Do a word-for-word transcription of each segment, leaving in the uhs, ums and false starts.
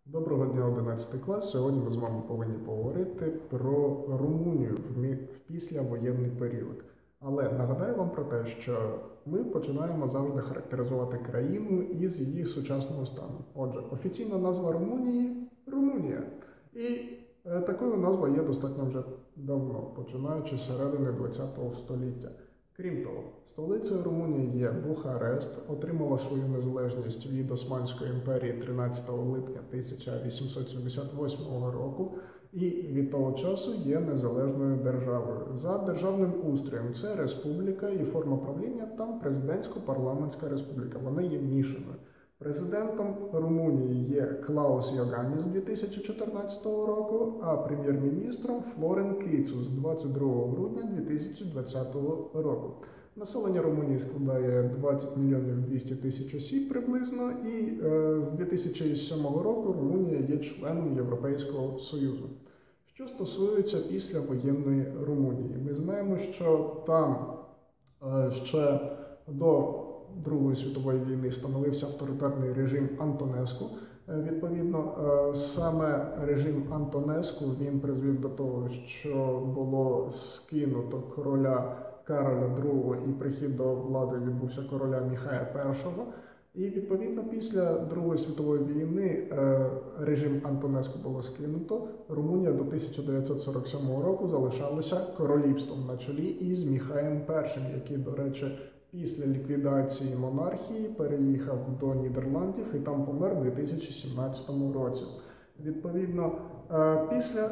Доброго дня, одинадцятий клас. Сьогодні ми з вами повинні поговорити про Румунію в мі- в післявоєнний період. Але нагадаю вам про те, що ми починаємо завжди характеризувати країну із її сучасного стану. Отже, офіційна назва Румунії Румунія. І е, такою назва є достатньо вже давно, починаючи з середини ХХ століття. Крім того, столицею Румунії є Бухарест, отримала свою незалежність від Османської імперії тринадцятого липня тисяча вісімсот сімдесят восьмого року і від того часу є незалежною державою. За державним устроєм це республіка і форма правління там президентсько-парламентська республіка. Вона є мішаною. Президентом Румунії є Клаус Йоганніс з дві тисячі чотирнадцятого року, а прем'єр-міністром Флорен Кицу з двадцять другого грудня дві тисячі двадцятого року. Населення Румунії складає двадцять мільйонів двісті тисяч осіб приблизно, і е, з дві тисячі сьомого року Румунія є членом Європейського Союзу. Що стосується післявоєнної Румунії, ми знаємо, що там е, ще до Другої світової війни встановився авторитарний режим Антонеску. Відповідно, саме режим Антонеску він призвів до того, що було скинуто короля Кароля другого і прихід до влади відбувся короля Міхая першого. І відповідно після Другої світової війни режим Антонеску було скинуто. Румунія до тисяча дев'ятсот сорок сьомого року залишалася королівством на чолі із Міхаєм першим, який, до речі, після ліквідації монархії переїхав до Нідерландів і там помер у дві тисячі сімнадцятому році. Відповідно, після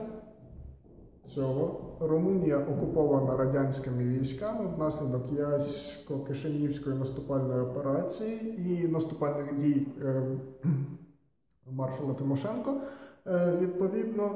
цього Румунія окупована радянськими військами внаслідок Ясько-Кишинівської наступальної операції і наступальних дій маршала Тимошенко. Відповідно,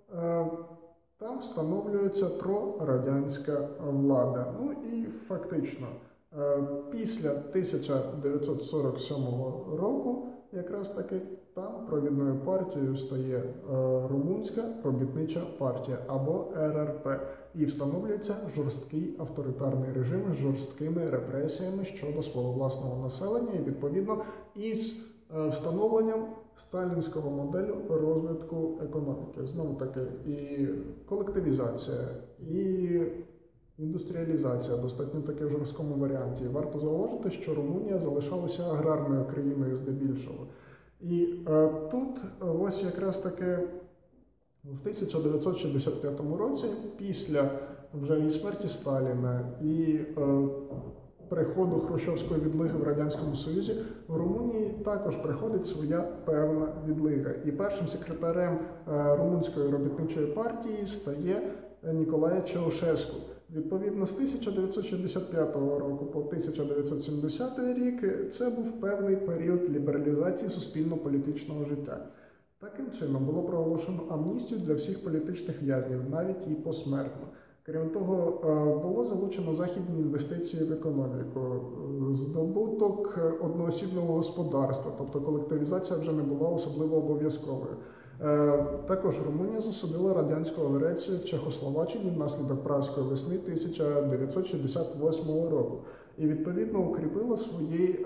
там встановлюється прорадянська влада. Ну і фактично, після тисяча дев'ятсот сорок сьомого року якраз таки там провідною партією стає Румунська робітнича партія або Ер Ер Пе і встановлюється жорсткий авторитарний режим з жорсткими репресіями щодо свого власного населення і відповідно із встановленням сталінського моделю розвитку економіки. Знову таки і колективізація, і індустріалізація достатньо таки в жорсткому варіанті. Варто зауважити, що Румунія залишалася аграрною країною здебільшого. І е, тут ось якраз таки в тисяча дев'ятсот шістдесят п'ятому році, після вже і смерті Сталіна, і е, приходу хрущовської відлиги в Радянському Союзі, в Румунії також приходить своя певна відлига. І першим секретарем е, Румунської робітничої партії стає Ніколая Чаушеску. Відповідно, з тисяча дев'ятсот шістдесят п'ятого року по тисяча дев'ятсот сімдесятий рік це був певний період лібералізації суспільно-політичного життя. Таким чином було проголошено амністію для всіх політичних в'язнів, навіть і посмертно. Крім того, було залучено західні інвестиції в економіку, здобуток одноосібного господарства, тобто колективізація вже не була особливо обов'язковою. Також Румунія засудила радянську агресію в Чехословаччині внаслідок Празької весни тисяча дев'ятсот шістдесят восьмого року і відповідно укріпила свої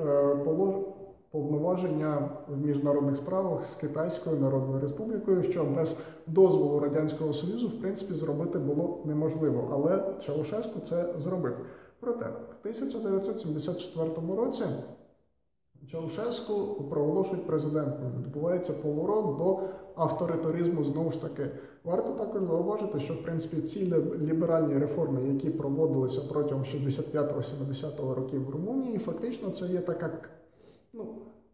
повноваження в міжнародних справах з Китайською Народною Республікою, що без дозволу Радянського Союзу в принципі зробити було неможливо, але Чаушеску це зробив. Проте в тисяча дев'ятсот сімдесят четвертому році Чаушеску проголошують президентом. Відбувається поворот до авторитаризму знову ж таки. Варто також зауважити, що в принципі ці ліберальні реформи, які проводилися протягом шістдесят п'ятого - сімдесятого років в Румунії, фактично це є така ну,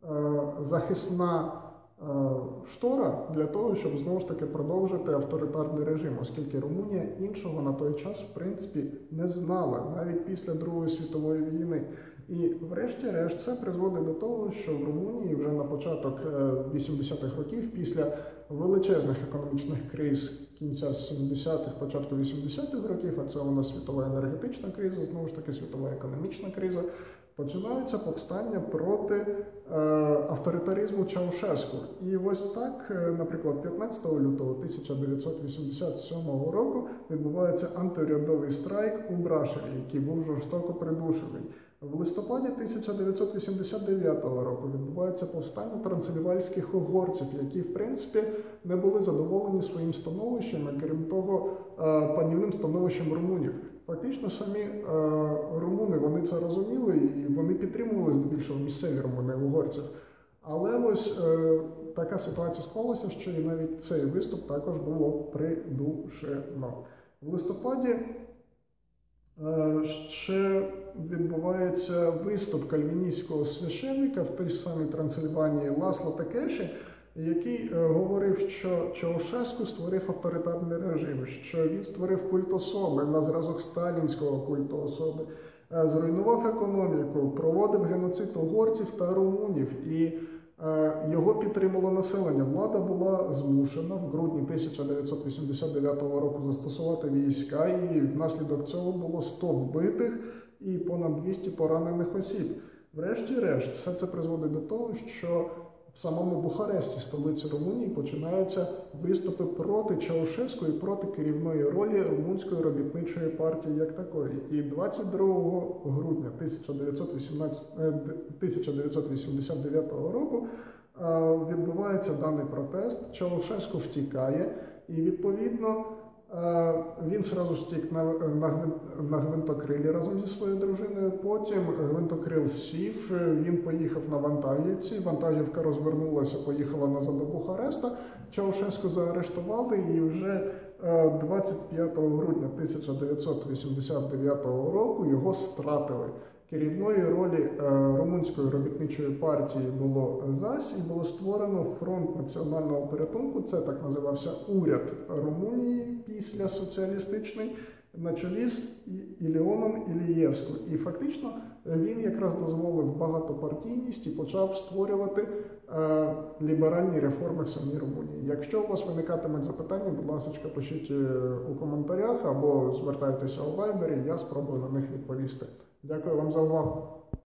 захисна штора для того, щоб знову ж таки продовжити авторитарний режим, оскільки Румунія іншого на той час в принципі не знала, навіть після Другої світової війни. І врешті-решт це призводить до того, що в Румунії вже на початок вісімдесятих років, після величезних економічних криз кінця сімдесятих, початку вісімдесятих років, а це у нас світова енергетична криза, знову ж таки світова економічна криза, починаються повстання проти е, авторитаризму Чаушеску. І ось так, наприклад, п'ятнадцятого лютого тисяча дев'ятсот вісімдесят сьомого року відбувається антиурядовий страйк у Брашеві, який був жорстоко придушений. В листопаді тисяча дев'ятсот вісімдесят дев'ятого року відбувається повстання трансильванських угорців, які, в принципі, не були задоволені своїм становищем, а крім того, панівним становищем румунів. Фактично, самі е, румуни, вони це розуміли і вони підтримували здебільшого місцеві румуни угорців. Але ось е, така ситуація склалася, що і навіть цей виступ також було придушено. В листопаді е, ще відбувається виступ кальвіністського священника в тій самій Трансильванії Ласло Такеші, який е, говорив, що Чаушеску створив авторитарний режим, що він створив культ особи на зразок сталінського культу особи, е, зруйнував економіку, проводив геноцид угорців та румунів, і е, його підтримало населення. Влада була змушена в грудні тисяча дев'ятсот вісімдесят дев'ятого року застосувати війська, і внаслідок цього було сто вбитих і понад двісті поранених осіб. Врешті-решт, все це призводить до того, що в самому Бухаресті, столиці Румунії, починаються виступи проти Чаушеску і проти керівної ролі Румунської робітничої партії як такої. І двадцять другого грудня тисяча дев'ятсот вісімдесят дев'ятого року відбувається даний протест, Чаушеску втікає, і відповідно він зразу втік на, на, на гвинтокрилі разом зі своєю дружиною, потім гвинтокрил сів, він поїхав на вантажівці, вантажівка розвернулася, поїхала назад до Бухареста, Чаушеску заарештували і вже двадцять п'ятого грудня тисяча дев'ятсот вісімдесят дев'ятого року його стратили. Керівної ролі Румунської робітничої партії було зась, і було створено фронт національного порятунку, це так називався уряд Румунії після соціалістичний, на чолі з Іліоном Ілієску. І фактично він якраз дозволив багатопартійність і почав створювати е, ліберальні реформи в самій Румунії. Якщо у вас виникатимуть запитання, будь ласка, пишіть у коментарях або звертайтеся у вайбері, я спробую на них відповісти. Дякую вам за увагу.